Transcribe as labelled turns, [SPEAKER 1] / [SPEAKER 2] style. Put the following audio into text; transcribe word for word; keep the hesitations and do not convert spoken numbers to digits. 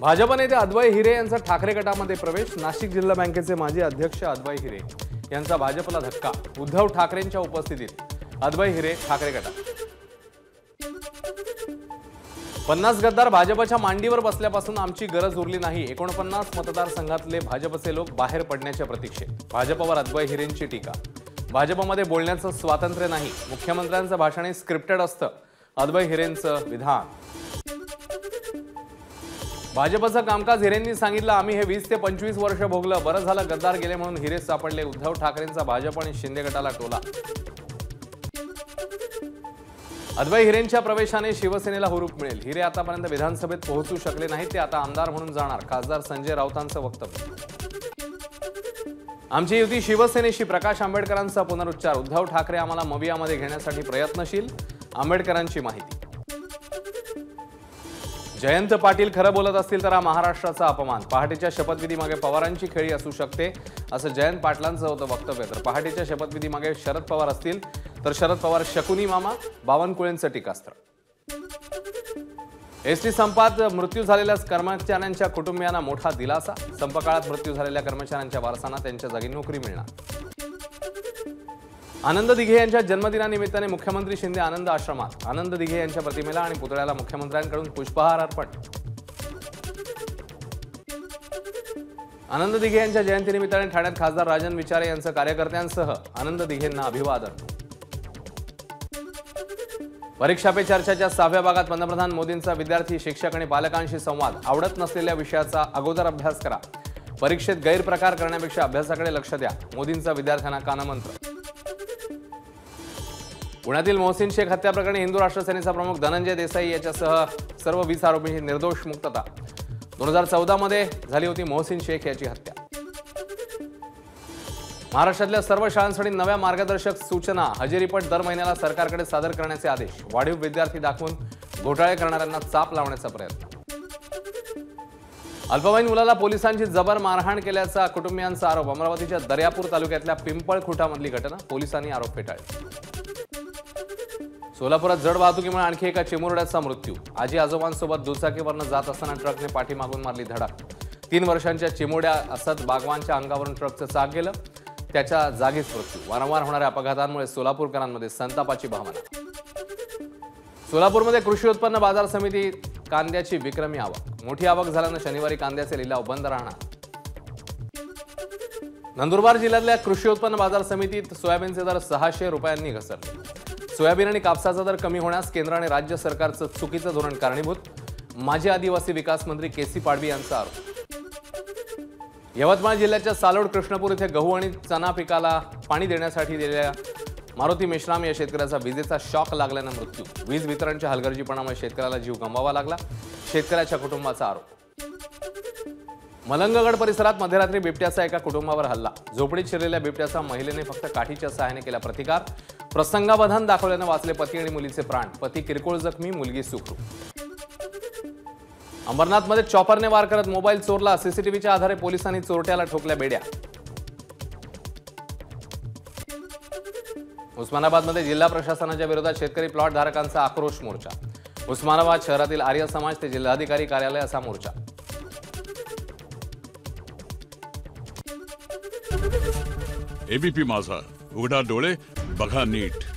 [SPEAKER 1] भाजप नेते अद्वै हिरे यांचा ठाकरे गटामध्ये प्रवेश। नाशिक जिल्हा बँकेचे माजी अध्यक्ष अद्वै हिरे यांचा भाजपला धक्का। उद्धव ठाकरेंच्या उपस्थितीत अद्वै हिरे ठाकरे गटात। पन्नास गद्दार भाजपच्या मांडीवर बसल्यापासून आमची गरज उरली नाही। एकोणपन्नास मतदारसंघातले भाजपचे लोक बाहेर पडण्याच्या प्रतीक्षेत। भाजपवर अद्वै हिरेंची टीका। भाजपमध्ये बोलण्याचं स्वातंत्र्य नाही। मुख्यमंत्र्यांचं भाषण स्क्रिप्टेड असतं, अद्वै हिरेंचं विधान। भाजपचं कामकाज हिरेंनी सांगितलं, आम्ही हे वीस ते पंचवीस वर्ष भोगलं, बरं झालं गद्दार गेले म्हणून हिरे सापडले। उद्धव ठाकरेंचा भाजप आणि शिंदे गटाला टोला। अद्वै हिरेंच्या प्रवेशाने शिवसेनेला हुरूप मिळेल। हिरे आतापर्यंत विधानसभेत पोहोचू शकले नाहीत, ते आता आमदार म्हणून जाणार। खासदार संजय राऊतांचं वक्तव्य। आमची युती शिवसेनेशी, प्रकाश आंबेडकरांचा पुनरुच्चार। उद्धव ठाकरे आम्हाला मवियामध्ये घेण्यासाठी प्रयत्नशील, आंबेडकरांची माहिती। जयंत पाटील खरं बोलत असतील तर हा महाराष्ट्राचा अपमान। पहाटेच्या शपथविधी मागे पवारांची खेळी असू शकते, असं जयंत पाटलांचं होतं वक्तव्य। तर पहाटेच्या शपथविधी मागे शरद पवार असतील तर शरद पवार शकुनी मामा, बावनकुळेंचं टीकास्त्र। एसटी संपात मृत्यू झालेल्या कर्मचाऱ्यांच्या कुटुंबियांना मोठा दिलासा। संप काळात मृत्यू झालेल्या कर्मचाऱ्यांच्या वारसांना त्यांच्या जागी नोकरी मिळणार। आनंद दिघे यांच्या जन्मदिनानिमित्ताने मुख्यमंत्री शिंदे आनंद आश्रमात। आनंद दिघे यांच्या प्रतिमेला आणि पुतळ्याला मुख्यमंत्र्यांकडून पुष्पहार अर्पण। आनंद दिघे यांच्या जयंतीनिमित्ताने ठाण्यात खासदार राजन विचारे यांचं कार्यकर्त्यांसह आनंद दिघेंना अभिवादन। परीक्षा पे चर्चाच्या सहाव्या भागात पंतप्रधान मोदींचा विद्यार्थी, शिक्षक आणि पालकांशी संवाद। आवडत नसलेल्या विषयाचा अगोदर अभ्यास करा। परीक्षेत गैरप्रकार करण्यापेक्षा अभ्यासाकडे लक्ष द्या, मोदींचा विद्यार्थ्यांना कानमंत्र। पुण्यातील मोहसिन शेख हत्या प्रकरणी हिंदू राष्ट्र सेनेचा प्रमुख धनंजय देसाई याच्यासह सर्व वीस आरोपींची निर्दोष मुक्तता। दोन हजार चौदा मध्ये झाली होती मोहसिन शेख याची हत्या। महाराष्ट्रातल्या सर्व शाळांसाठी नव्या मार्गदर्शक सूचना। हजेरीपट दर महिन्याला सरकारकडे सादर करण्याचे आदेश। वाढीव विद्यार्थी दाखवून घोटाळे करणाऱ्यांना चाप लावण्याचा प्रयत्न। अल्पवयीन मुलाला पोलिसांची जबर मारहाण केल्याचा कुटुंबियांचा आरोप। अमरावतीच्या दर्यापूर तालुक्यातल्या पिंपळखुटामधली घटना, पोलिसांनी आरोप फेटाळले। सोलापुरात जड वाहतुकीमुळे आणखी एका चिमुरड्याचा मृत्यू। आजी आजोबांसोबत दुचाकीवरनं जात असताना ट्रकने पाठी मागून मारली धडक। तीन वर्षांच्या चिमुरड्या असद बागवानच्या अंगावरून ट्रकचं चाक गेलं, त्याच्या जागीच मृत्यू। वारंवार होणाऱ्या अपघातांमुळे सोलापूरकरांमध्ये संतापाची भावना। सोलापूरमध्ये कृषी उत्पन्न बाजार समितीत कांद्याची विक्रमी आवक। मोठी आवक झाल्यानं शनिवारी कांद्याचे लिलाव बंद राहणार। नंदुरबार जिल्ह्यातल्या कृषी उत्पन्न बाजार समितीत सोयाबीनचे दर सहाशे रुपयांनी घसरले। सोयाबीन आणि कापसाचा दर कमी होण्यास केंद्र आणि राज्य सरकारचं चुकीचं धोरण कारणीभूत, माजी आदिवासी विकास मंत्री के सी पाडवी यांचा आरोप। यवतमाळ जिल्ह्याच्या सालोड कृष्णपूर इथे गहू आणि चना पिकाला पाणी देण्यासाठी दिलेल्या मारुती मेश्राम या शेतकऱ्याचा विजेचा शॉक लागल्यानं मृत्यू। वीज वितरणच्या हलगर्जीपणामुळे शेतकऱ्याला जीव गमवावा लागला, शेतकऱ्याच्या कुटुंबाचा आरोप। मलंगगड परिसरात मध्यरात्री बिबट्याचा एका कुटुंबावर हल्ला। झोपडीत शिरलेल्या बिबट्याचा महिलेने फक्त काठीच्या सहाय्याने केला प्रतिकार। प्रसंगावधान दाखवल्यानं वाचले पती आणि मुलीचे प्राण। पती किरकोळ जखमी, मुलगी सुखरूप। अंबरनाथमध्ये चॉपरने वार करत मोबाईल चोरला। सीसीटीव्हीच्या आधारे पोलिसांनी चोरट्याला ठोकल्या बेड्या। उस्मानाबादमध्ये जिल्हा प्रशासनाच्या विरोधात शेतकरी प्लॉट धारकांचा आक्रोश मोर्चा। उस्मानाबाद शहरातील आर्य समाज ते जिल्हाधिकारी कार्यालय असा मोर्चा।
[SPEAKER 2] एबीपी माझा, उघडा डोळे बघा नीट।